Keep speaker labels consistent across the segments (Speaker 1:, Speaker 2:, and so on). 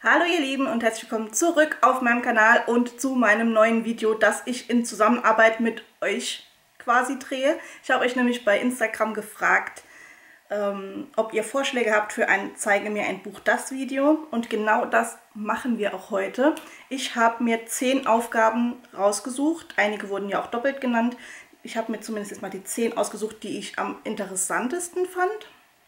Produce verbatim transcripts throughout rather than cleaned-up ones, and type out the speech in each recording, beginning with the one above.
Speaker 1: Hallo ihr Lieben und herzlich willkommen zurück auf meinem Kanal und zu meinem neuen Video, das ich in Zusammenarbeit mit euch quasi drehe. Ich habe euch nämlich bei Instagram gefragt, ähm, ob ihr Vorschläge habt für ein Zeige mir ein Buch das Video, und genau das machen wir auch heute. Ich habe mir zehn Aufgaben rausgesucht, einige wurden ja auch doppelt genannt. Ich habe mir zumindest jetzt mal die zehn ausgesucht, die ich am interessantesten fand.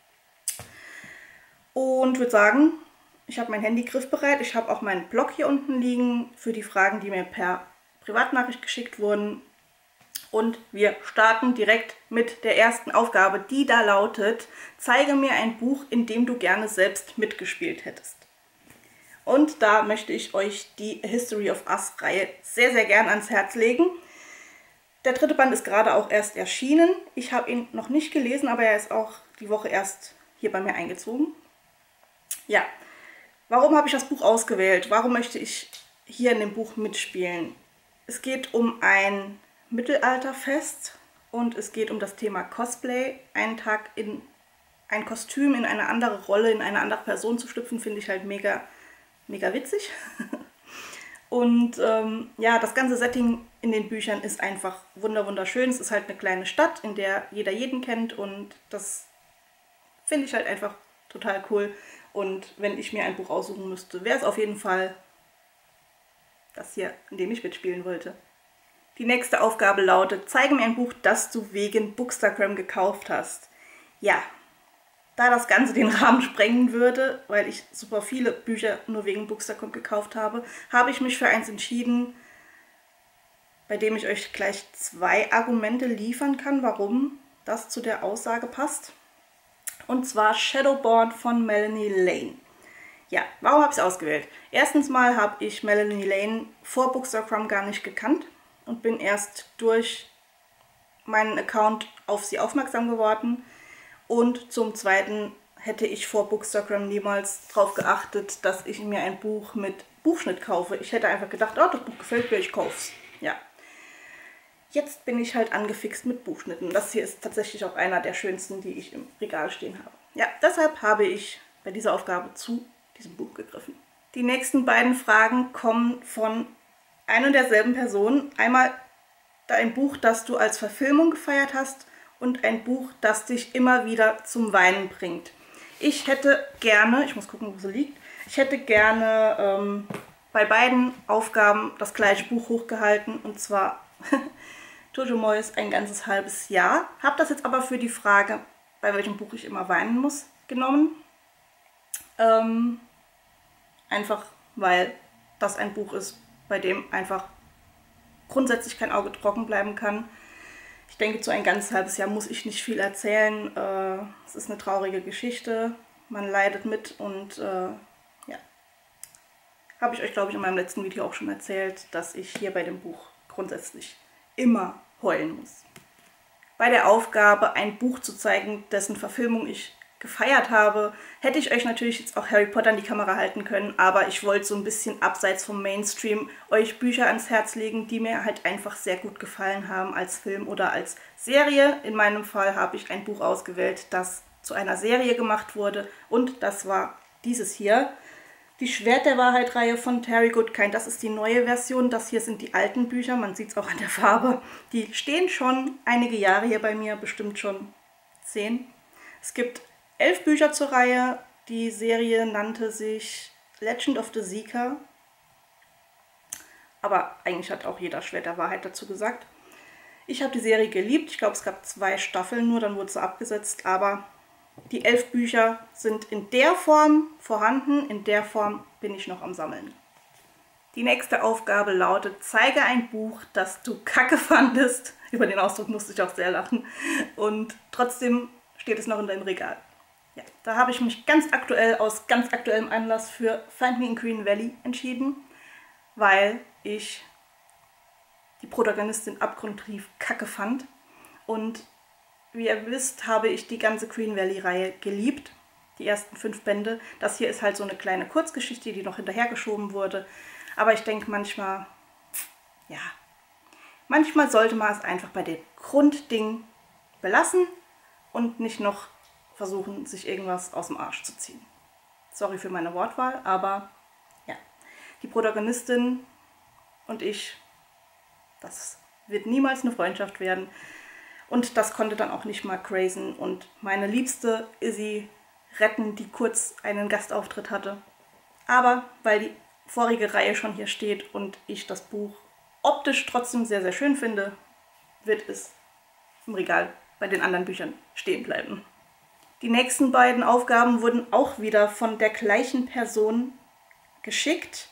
Speaker 1: Und würde sagen, ich habe mein Handy griffbereit. Ich habe auch meinen Blog hier unten liegen für die Fragen, die mir per Privatnachricht geschickt wurden. Und wir starten direkt mit der ersten Aufgabe, die da lautet: Zeige mir ein Buch, in dem du gerne selbst mitgespielt hättest. Und da möchte ich euch die History of Us-Reihe sehr, sehr gern ans Herz legen. Der dritte Band ist gerade auch erst erschienen. Ich habe ihn noch nicht gelesen, aber er ist auch die Woche erst hier bei mir eingezogen. Ja, warum habe ich das Buch ausgewählt? Warum möchte ich hier in dem Buch mitspielen? Es geht um ein Mittelalterfest und es geht um das Thema Cosplay. Einen Tag in ein Kostüm, in eine andere Rolle, in eine andere Person zu schlüpfen, finde ich halt mega, mega witzig. Und ähm, ja, das ganze Setting in den Büchern ist einfach wunderschön. Es ist halt eine kleine Stadt, in der jeder jeden kennt, und das finde ich halt einfach total cool. Und wenn ich mir ein Buch aussuchen müsste, wäre es auf jeden Fall das hier, in dem ich mitspielen wollte. Die nächste Aufgabe lautet: Zeige mir ein Buch, das du wegen Bookstagram gekauft hast. Ja, da das Ganze den Rahmen sprengen würde, weil ich super viele Bücher nur wegen Bookstagram gekauft habe, habe ich mich für eins entschieden, bei dem ich euch gleich zwei Argumente liefern kann, warum das zu der Aussage passt. Und zwar Shadowborn von Melanie Lane. Ja, warum habe ich es ausgewählt? Erstens mal habe ich Melanie Lane vor Bookstagram gar nicht gekannt und bin erst durch meinen Account auf sie aufmerksam geworden. Und zum Zweiten hätte ich vor Bookstagram niemals darauf geachtet, dass ich mir ein Buch mit Buchschnitt kaufe. Ich hätte einfach gedacht, oh, das Buch gefällt mir, ich kaufe es. Ja. Jetzt bin ich halt angefixt mit Buchschnitten. Das hier ist tatsächlich auch einer der schönsten, die ich im Regal stehen habe. Ja, deshalb habe ich bei dieser Aufgabe zu diesem Buch gegriffen. Die nächsten beiden Fragen kommen von einer und derselben Person. Einmal ein Buch, das du als Verfilmung gefeiert hast, und ein Buch, das dich immer wieder zum Weinen bringt. Ich hätte gerne, ich muss gucken, wo sie liegt, ich hätte gerne ähm, bei beiden Aufgaben das gleiche Buch hochgehalten, und zwar Tojomois ein ganzes halbes Jahr. Habe das jetzt aber für die Frage, bei welchem Buch ich immer weinen muss, genommen. Ähm, einfach weil das ein Buch ist, bei dem einfach grundsätzlich kein Auge trocken bleiben kann. Ich denke, zu ein ganz halbes Jahr muss ich nicht viel erzählen. Äh, es ist eine traurige Geschichte, man leidet mit, und äh, ja, habe ich euch, glaube ich, in meinem letzten Video auch schon erzählt, dass ich hier bei dem Buch grundsätzlich immer heulen muss. Bei der Aufgabe, ein Buch zu zeigen, dessen Verfilmung ich gefeiert habe, hätte ich euch natürlich jetzt auch Harry Potter in die Kamera halten können, aber ich wollte so ein bisschen abseits vom Mainstream euch Bücher ans Herz legen, die mir halt einfach sehr gut gefallen haben als Film oder als Serie. In meinem Fall habe ich ein Buch ausgewählt, das zu einer Serie gemacht wurde, und das war dieses hier. Die Schwert der Wahrheit-Reihe von Terry Goodkind, das ist die neue Version. Das hier sind die alten Bücher, man sieht es auch an der Farbe. Die stehen schon einige Jahre hier bei mir, bestimmt schon zehn. Es gibt elf Bücher zur Reihe. Die Serie nannte sich Legend of the Seeker. Aber eigentlich hat auch jeder Schwert der Wahrheit dazu gesagt. Ich habe die Serie geliebt. Ich glaube, es gab zwei Staffeln nur, dann wurde sie abgesetzt. Aber die elf Bücher sind in der Form vorhanden. In der Form bin ich noch am Sammeln. Die nächste Aufgabe lautet: Zeige ein Buch, das du kacke fandest. Über den Ausdruck musste ich auch sehr lachen. Und trotzdem steht es noch in deinem Regal. Ja, da habe ich mich ganz aktuell, aus ganz aktuellem Anlass, für Find Me in Green Valley entschieden, weil ich die Protagonistin abgrundtief kacke fand. Und wie ihr wisst, habe ich die ganze Green Valley-Reihe geliebt, die ersten fünf Bände. Das hier ist halt so eine kleine Kurzgeschichte, die noch hinterhergeschoben wurde. Aber ich denke manchmal, ja, manchmal sollte man es einfach bei dem Grundding belassen und nicht noch versuchen, sich irgendwas aus dem Arsch zu ziehen. Sorry für meine Wortwahl, aber die Protagonistin und ich, das wird niemals eine Freundschaft werden. Und das konnte dann auch nicht Mark Grayson und meine liebste Izzy retten, die kurz einen Gastauftritt hatte. Aber weil die vorige Reihe schon hier steht und ich das Buch optisch trotzdem sehr, sehr schön finde, wird es im Regal bei den anderen Büchern stehen bleiben. Die nächsten beiden Aufgaben wurden auch wieder von der gleichen Person geschickt.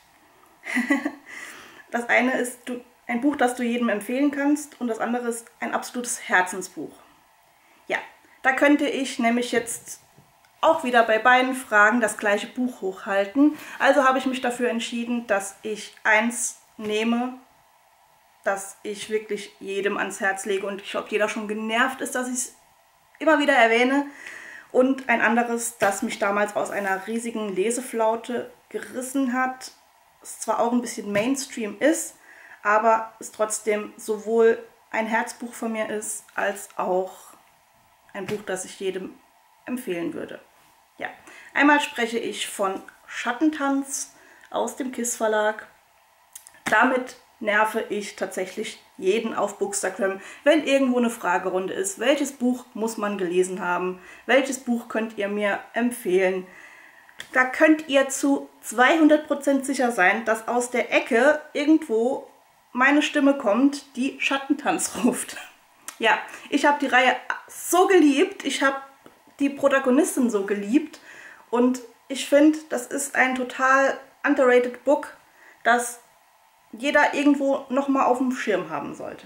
Speaker 1: Das eine ist ein Buch, das du jedem empfehlen kannst, und das andere ist ein absolutes Herzensbuch. Ja, da könnte ich nämlich jetzt auch wieder bei beiden Fragen das gleiche Buch hochhalten. Also habe ich mich dafür entschieden, dass ich eins nehme, das ich wirklich jedem ans Herz lege, und ich glaube, jeder schon genervt ist, dass ich es immer wieder erwähne, und ein anderes, das mich damals aus einer riesigen Leseflaute gerissen hat. Es zwar auch ein bisschen Mainstream ist, aber es trotzdem sowohl ein Herzbuch von mir ist, als auch ein Buch, das ich jedem empfehlen würde. Ja, einmal spreche ich von Schattentanz aus dem Kiss Verlag. Damit nerve ich tatsächlich jeden auf Bookstagram, wenn irgendwo eine Fragerunde ist. Welches Buch muss man gelesen haben? Welches Buch könnt ihr mir empfehlen? Da könnt ihr zu zweihundert Prozent sicher sein, dass aus der Ecke irgendwo meine Stimme kommt, die Schattentanz ruft. Ja, ich habe die Reihe so geliebt, ich habe die Protagonistin so geliebt, und ich finde, das ist ein total underrated Book, das jeder irgendwo nochmal auf dem Schirm haben sollte.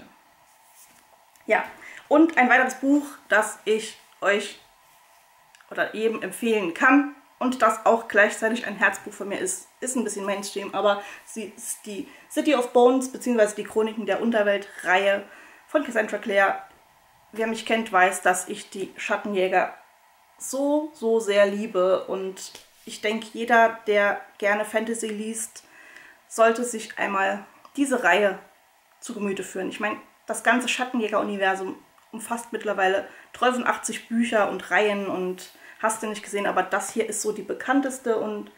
Speaker 1: Ja, und ein weiteres Buch, das ich euch oder jedem empfehlen kann und das auch gleichzeitig ein Herzbuch von mir ist, ist ein bisschen Mainstream, aber sie ist die City of Bones bzw. die Chroniken der Unterwelt-Reihe von Cassandra Clare. Wer mich kennt, weiß, dass ich die Schattenjäger so, so sehr liebe, und ich denke, jeder, der gerne Fantasy liest, sollte sich einmal diese Reihe zu Gemüte führen. Ich meine, das ganze Schattenjäger-Universum umfasst mittlerweile dreiundachtzig Bücher und Reihen und hast du nicht gesehen, aber das hier ist so die bekannteste, und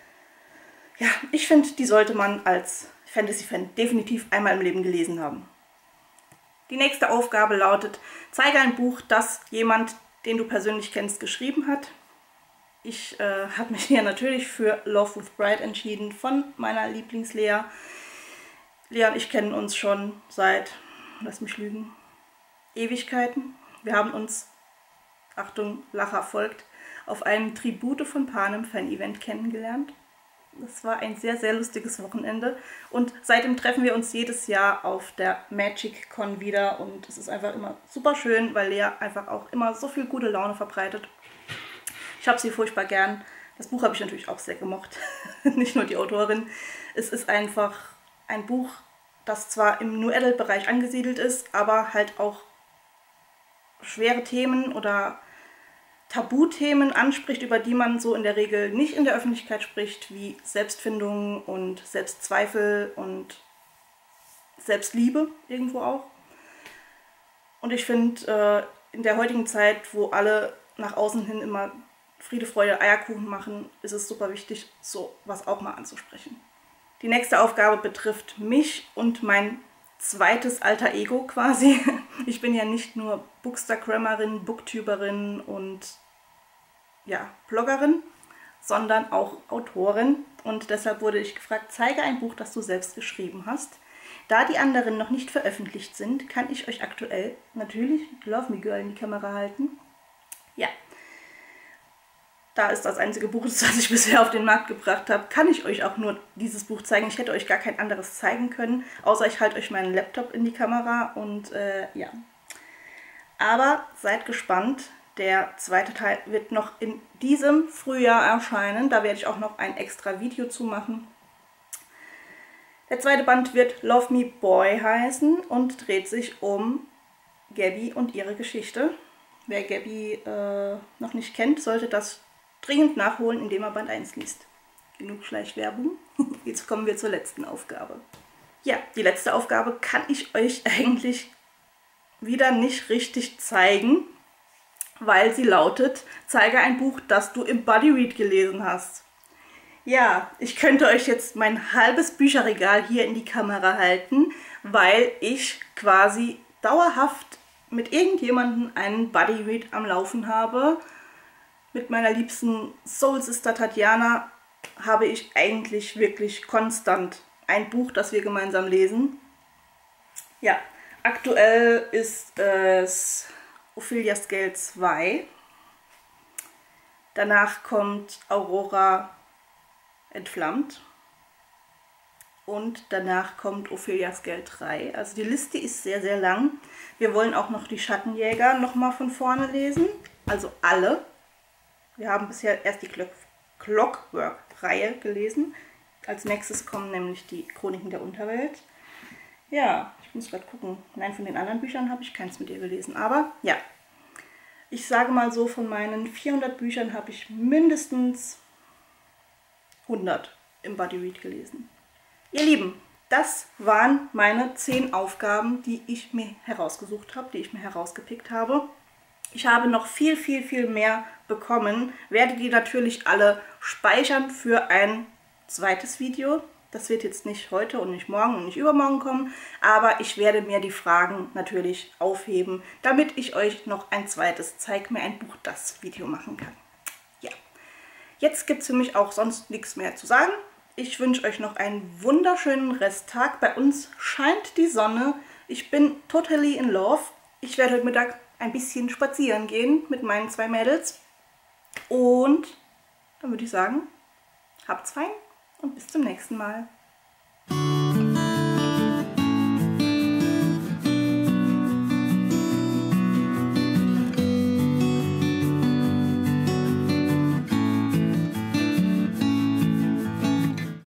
Speaker 1: ja, ich finde, die sollte man als Fantasy-Fan definitiv einmal im Leben gelesen haben. Die nächste Aufgabe lautet: Zeige ein Buch, das jemand, den du persönlich kennst, geschrieben hat. Ich äh, habe mich hier natürlich für Love with Bride entschieden von meiner Lieblings-Lea. Lea und ich kennen uns schon seit, lass mich lügen, Ewigkeiten. Wir haben uns, Achtung, Lacher folgt, auf einem Tribute von Panem Fan-Event kennengelernt. Das war ein sehr, sehr lustiges Wochenende, und seitdem treffen wir uns jedes Jahr auf der Magic Con wieder, und es ist einfach immer super schön, weil Lea einfach auch immer so viel gute Laune verbreitet. Ich habe sie furchtbar gern. Das Buch habe ich natürlich auch sehr gemocht, nicht nur die Autorin. Es ist einfach ein Buch, das zwar im New Adult-Bereich angesiedelt ist, aber halt auch schwere Themen oder Tabuthemen anspricht, über die man so in der Regel nicht in der Öffentlichkeit spricht, wie Selbstfindung und Selbstzweifel und Selbstliebe irgendwo auch. Und ich finde, äh, in der heutigen Zeit, wo alle nach außen hin immer Friede, Freude, Eierkuchen machen, ist es super wichtig, so was auch mal anzusprechen. Die nächste Aufgabe betrifft mich und mein zweites alter Ego quasi. Ich bin ja nicht nur Bookstagrammerin, Booktuberin und ja, Bloggerin, sondern auch Autorin. Und deshalb wurde ich gefragt: Zeige ein Buch, das du selbst geschrieben hast. Da die anderen noch nicht veröffentlicht sind, kann ich euch aktuell natürlich Love Me Girl in die Kamera halten. Ja, da es das einzige Buch ist, das ich bisher auf den Markt gebracht habe, kann ich euch auch nur dieses Buch zeigen. Ich hätte euch gar kein anderes zeigen können, außer ich halte euch meinen Laptop in die Kamera, und äh, ja. Aber seid gespannt, der zweite Teil wird noch in diesem Frühjahr erscheinen. Da werde ich auch noch ein extra Video zu machen. Der zweite Band wird Love Me Boy heißen und dreht sich um Gabby und ihre Geschichte. Wer Gabby äh, noch nicht kennt, sollte das dringend nachholen, indem er Band eins liest. Genug Schleichwerbung. Jetzt kommen wir zur letzten Aufgabe. Ja, die letzte Aufgabe kann ich euch eigentlich wieder nicht richtig zeigen, weil sie lautet: Zeige ein Buch, das du im Buddy Read gelesen hast. Ja, ich könnte euch jetzt mein halbes Bücherregal hier in die Kamera halten, weil ich quasi dauerhaft mit irgendjemandem einen Buddy Read am Laufen habe. Mit meiner liebsten Soul Sister Tatjana habe ich eigentlich wirklich konstant ein Buch, das wir gemeinsam lesen. Ja, aktuell ist es Ophelias Gale zwei. Danach kommt Aurora Entflammt. Und danach kommt Ophelias Gale drei. Also die Liste ist sehr, sehr lang. Wir wollen auch noch die Schattenjäger nochmal von vorne lesen. Also alle. Wir haben bisher erst die Clockwork-Reihe gelesen. Als nächstes kommen nämlich die Chroniken der Unterwelt. Ja, ich muss gerade gucken. Nein, von den anderen Büchern habe ich keins mit ihr gelesen. Aber ja, ich sage mal so, von meinen vierhundert Büchern habe ich mindestens hundert im Buddy Read gelesen. Ihr Lieben, das waren meine zehn Aufgaben, die ich mir herausgesucht habe, die ich mir herausgepickt habe. Ich habe noch viel, viel, viel mehr bekommen. Werde die natürlich alle speichern für ein zweites Video. Das wird jetzt nicht heute und nicht morgen und nicht übermorgen kommen, aber ich werde mir die Fragen natürlich aufheben, damit ich euch noch ein zweites Zeig mir ein Buch das Video machen kann. Ja, jetzt gibt es für mich auch sonst nichts mehr zu sagen. Ich wünsche euch noch einen wunderschönen Resttag. Bei uns scheint die Sonne. Ich bin totally in love. Ich werde heute Mittag ein bisschen spazieren gehen mit meinen zwei Mädels. Und dann würde ich sagen, habt's fein und bis zum nächsten Mal.